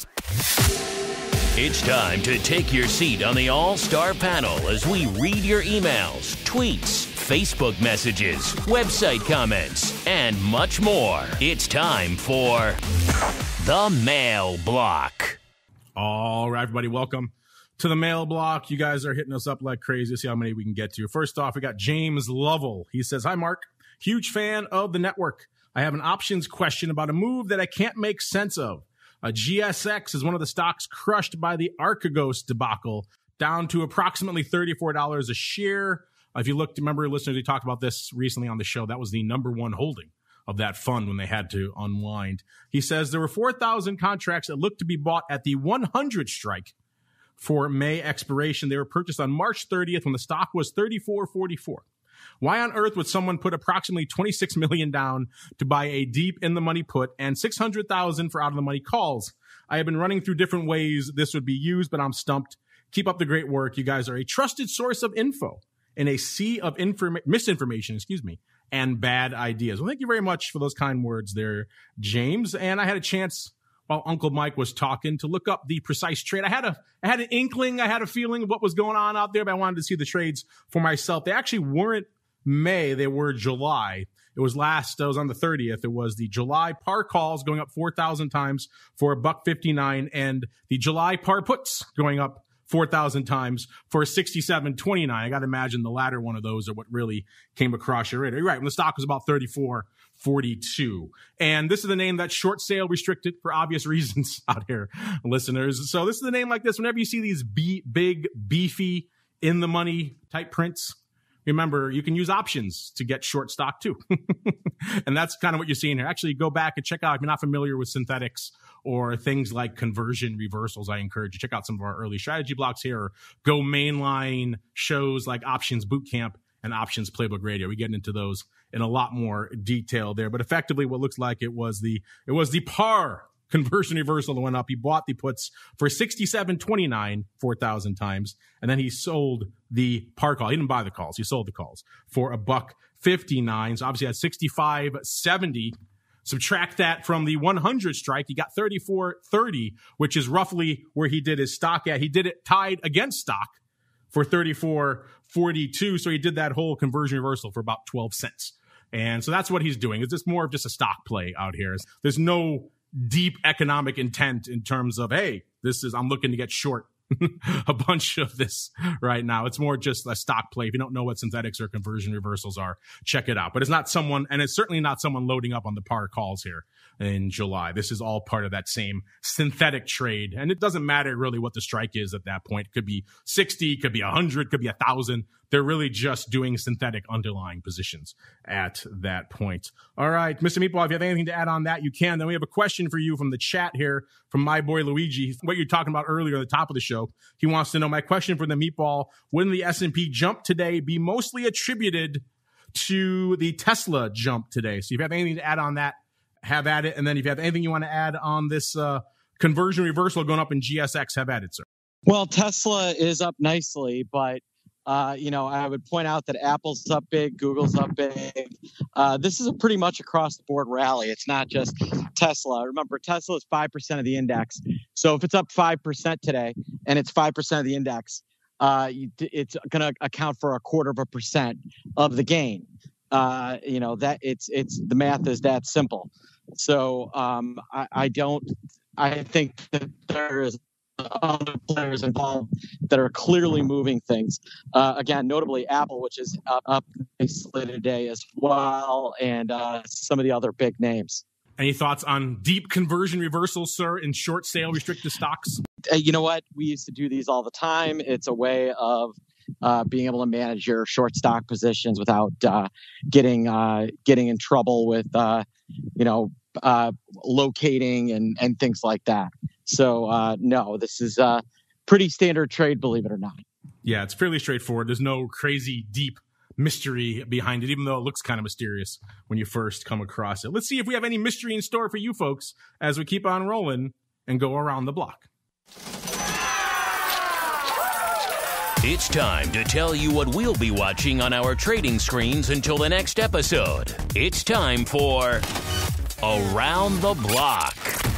It's time to take your seat on the All-Star panel as we read your emails, tweets, Facebook messages, website comments, and much more. It's time for the Mail Block. All right, everybody, welcome to the Mail Block. You guys are hitting us up like crazy. See how many we can get to. First off, we got James Lovell. He says, "Hi, Mark. Huge fan of the network. I have an options question about a move that I can't make sense of. A G S X is one of the stocks crushed by the Archegos debacle, down to approximately thirty-four dollars a share. If you looked, remember, listeners, we talked about this recently on the show. That was the number one holding of that fund when they had to unwind. He says there were four thousand contracts that looked to be bought at the one hundred strike for May expiration. They were purchased on March thirtieth when the stock was thirty-four forty-four. Why on earth would someone put approximately twenty-six million dollars down to buy a deep in the money put and six hundred thousand dollars for out of the money calls? I have been running through different ways this would be used, but I'm stumped. Keep up the great work. You guys are a trusted source of info in a sea of inform- misinformation, excuse me, and bad ideas." Well, thank you very much for those kind words there, James. And I had a chance while Uncle Mike was talking to look up the precise trade. I had a I had an inkling, I had a feeling of what was going on out there, but I wanted to see the trades for myself. They actually weren't May, they were July. It was last, it was on the thirtieth. It was the July par calls going up four thousand times for a buck fifty-nine, and the July par puts going up four thousand times for sixty-seven twenty-nine. I got to imagine the latter one of those are what really came across your radar. You're right, when the stock was about thirty-four forty-two. And this is the name that's short sale restricted for obvious reasons out here, listeners. So this is the name like this. Whenever you see these be- big, beefy, in the money type prints, remember, you can use options to get short stock too. And that's kind of what you're seeing here. Actually, go back and check out, if you're not familiar with synthetics or things like conversion reversals, I encourage you to check out some of our early strategy blocks here, or go mainline shows like Options Bootcamp and Options Playbook Radio. We get into those in a lot more detail there. But effectively, what looks like it was the it was the par conversion reversal that went up. He bought the puts for sixty-seven twenty-nine four thousand times, and then he sold the par call. He didn't buy the calls. He sold the calls for a buck fifty-nine. So obviously at sixty-five seventy. Subtract that from the one hundred strike. He got thirty-four thirty, which is roughly where he did his stock at. He did it tied against stock for thirty-four forty-two. So he did that whole conversion reversal for about twelve cents. And so that's what he's doing. It's just more of just a stock play out here. There's no deep economic intent in terms of, hey, this is, I'm looking to get short a bunch of this right now. It's more just a stock play. If you don't know what synthetics or conversion reversals are, check it out. But it's not someone, and it's certainly not someone loading up on the par calls here in July. This is all part of that same synthetic trade. And it doesn't matter really what the strike is at that point. It could be sixty, could be one hundred, could be one thousand. They're really just doing synthetic underlying positions at that point. All right, Mister Meatball, if you have anything to add on that, you can. Then we have a question for you from the chat here from my boy Luigi. What you're talking about earlier at the top of the show. He wants to know, my question for the Meatball, wouldn't the S and P jump today be mostly attributed to the Tesla jump today? So if you have anything to add on that, have at it. And then if you have anything you want to add on this uh, conversion reversal going up in G S X, have at it, sir. Well, Tesla is up nicely, but Uh, you know, I would point out that Apple's up big, Google's up big. Uh, this is a pretty much across the board rally. It's not just Tesla. Remember, Tesla is five percent of the index. So if it's up five percent today and it's five percent of the index, uh, it's going to account for a quarter of a percent of the gain. Uh, you know, that it's it's the math is that simple. So um, I, I don't I think that there is other players involved that are clearly moving things. Uh, again, notably Apple, which is up, up nicely today as well, and uh, some of the other big names. Any thoughts on deep conversion reversals, sir, in short sale restricted stocks? Uh, you know what? We used to do these all the time. It's a way of uh, being able to manage your short stock positions without uh, getting uh, getting in trouble with, uh, you know, uh, locating and, and things like that. So, uh, no, this is a pretty standard trade, believe it or not. Yeah, it's fairly straightforward. There's no crazy deep mystery behind it, even though it looks kind of mysterious when you first come across it. Let's see if we have any mystery in store for you folks as we keep on rolling and go around the block. It's time to tell you what we'll be watching on our trading screens until the next episode. It's time for Around the Block.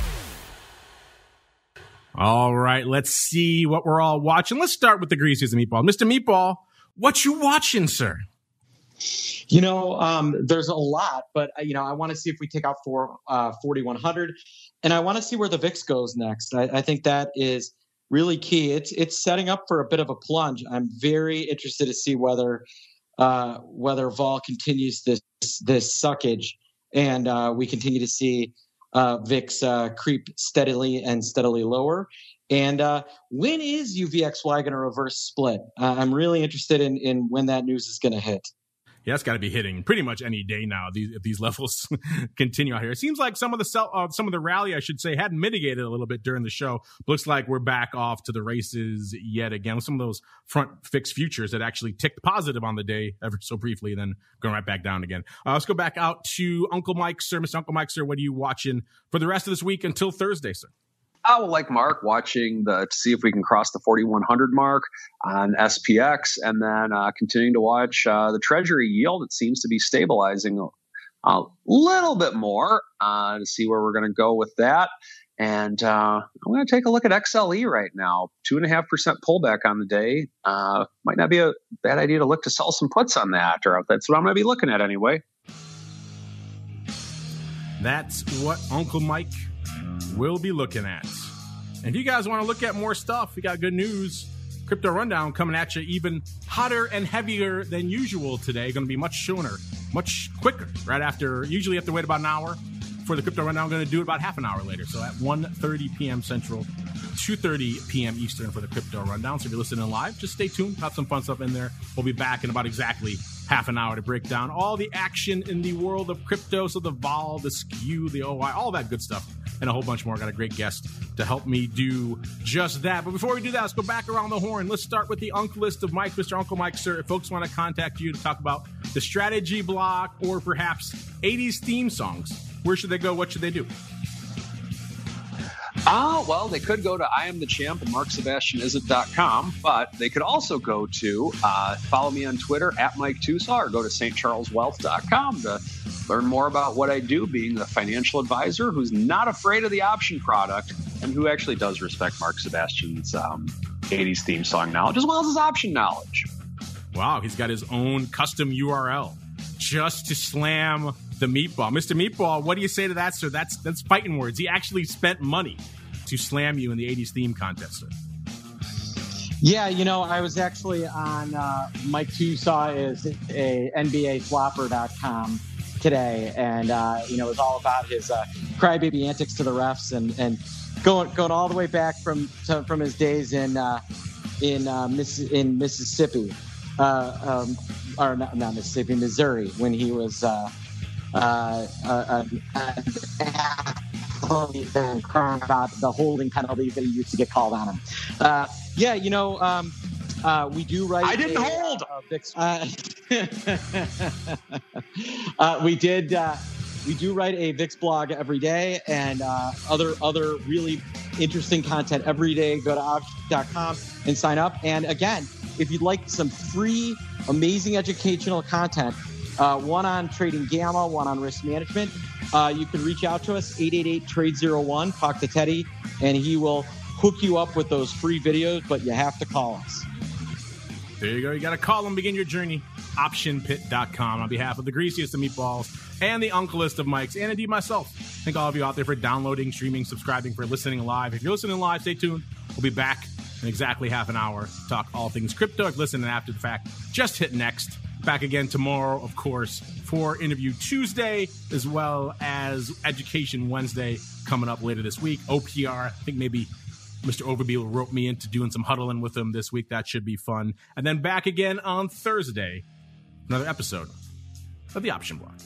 All right, let's see what we're all watching. Let's start with the greasiest Meatball. Mister Meatball, what you watching, sir? You know, um, there's a lot, but, you know, I want to see if we take out for uh, forty-one hundred, and I want to see where the V I X goes next. I, I think that is really key. It's it's setting up for a bit of a plunge. I'm very interested to see whether uh, whether vol continues this this suckage, and uh, we continue to see Uh, V I X uh, creep steadily and steadily lower. And uh, when is U V X Y going to reverse split? Uh, I'm really interested in, in when that news is going to hit. Yeah, it's got to be hitting pretty much any day now. These, if these levels continue out here, it seems like some of the sell, uh, some of the rally, I should say, had mitigated a little bit during the show. Looks like we're back off to the races yet again with some of those front fixed futures that actually ticked positive on the day ever so briefly, then going right back down again. Uh, let's go back out to Uncle Mike, sir. Mister Uncle Mike, sir, what are you watching for the rest of this week until Thursday, sir? I will, like Mark, watching the to see if we can cross the forty-one hundred mark on S P X, and then uh, continuing to watch uh, the Treasury yield. It seems to be stabilizing a little bit more uh, to see where we're going to go with that. And uh, I'm going to take a look at X L E right now. Two and a half percent pullback on the day. Uh, might not be a bad idea to look to sell some puts on that, or that's what I'm going to be looking at anyway. That's what Uncle Mike will be looking at. And if you guys want to look at more stuff, we got good news. Crypto Rundown coming at you even hotter and heavier than usual today. Going to be much sooner, much quicker. Right after, usually you have to wait about an hour for the Crypto Rundown. I'm going to do it about half an hour later. So at one thirty p.m. Central, two thirty p.m. Eastern for the Crypto Rundown. So if you're listening live, just stay tuned. Got some fun stuff in there. We'll be back in about exactly half an hour to break down all the action in the world of crypto. So the vol, the S K U, the O I, all that good stuff, and a whole bunch more. Got a great guest to help me do just that. But before we do that, let's go back around the horn. Let's start with the Uncle List of Mike. Mister Uncle Mike, sir, if folks want to contact you to talk about the strategy block or perhaps eighties theme songs, where should they go? What should they do? Ah, uh, well, they could go to I am the champ and mark sebastian isn't dot com, but they could also go to uh, follow me on Twitter at Mike Tusaw, or go to st charles wealth dot com to learn more about what I do, being the financial advisor who's not afraid of the option product and who actually does respect Mark Sebastian's um, eighties theme song knowledge as well as his option knowledge. Wow, he's got his own custom U R L just to slam the meatball. Mister Meatball, what do you say to that, sir? That's that's fighting words. He actually spent money to slam you in the eighties theme contest, sir. Yeah, you know, I was actually on uh, Mike Tusaw is a N B A flopper dot com today, and uh, you know, it was all about his uh, crybaby antics to the refs, and and going going all the way back from to, from his days in uh, in uh, Miss in Mississippi, uh, um, or not, not Mississippi, Missouri, when he was uh, uh, uh, uh, and crying about the holding penalties that he used to get called on him. Uh, yeah, you know, um, uh, we do write. I didn't a, hold. Uh, uh, we did. Uh, we do write a VIX blog every day, and uh, other other really interesting content every day. Go to options dot com and sign up. And again, if you'd like some free, amazing educational content, uh, one on trading gamma, one on risk management, uh, you can reach out to us, eight eight eight, trade zero one. Talk to Teddy, and he will hook you up with those free videos, but you have to call us. There you go. You got to call them. Begin your journey. option pit dot com. On behalf of the greasiest of meatballs and the Uncle List of Mikes, and indeed myself, thank all of you out there for downloading, streaming, subscribing, for listening live. If you're listening live, stay tuned. We'll be back in exactly half an hour to talk all things crypto. If you're listening after the fact, just hit next. Back again tomorrow, of course, for Interview Tuesday, as well as Education Wednesday coming up later this week. O P R, I think maybe Mister Overby will rope me into doing some huddling with him this week. That should be fun. And then back again on Thursday, another episode of The Option Block.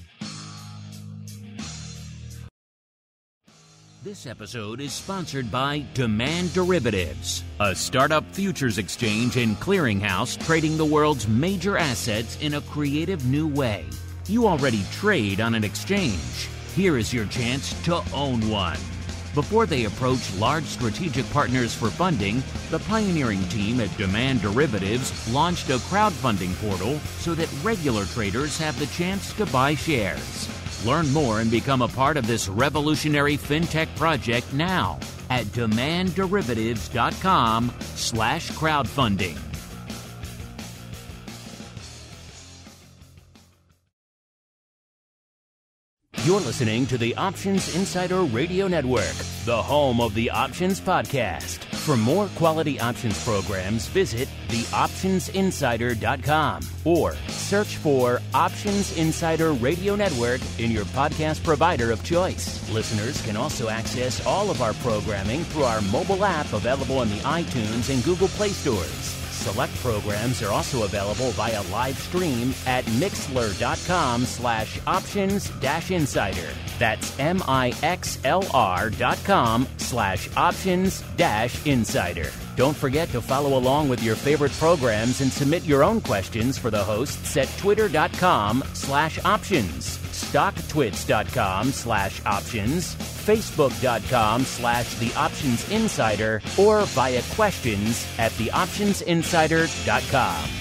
This episode is sponsored by Demand Derivatives, a startup futures exchange and clearinghouse trading the world's major assets in a creative new way. You already trade on an exchange. Here is your chance to own one. Before they approach large strategic partners for funding, the pioneering team at Demand Derivatives launched a crowdfunding portal so that regular traders have the chance to buy shares. Learn more and become a part of this revolutionary fintech project now at demand derivatives dot com slash crowdfunding. You're listening to the Options Insider Radio Network, the home of the Options Podcast. For more quality options programs, visit the options insider dot com or search for Options Insider Radio Network in your podcast provider of choice. Listeners can also access all of our programming through our mobile app available in the iTunes and Google Play stores. Select programs are also available via live stream at mixlr.com slash options dash insider. That's M-I-X-L-R dot com slash options dash insider. Don't forget to follow along with your favorite programs and submit your own questions for the hosts at twitter.com slash options, stocktwits.com slash options, facebook.com slash the options insider, or via questions at the options insider dot com.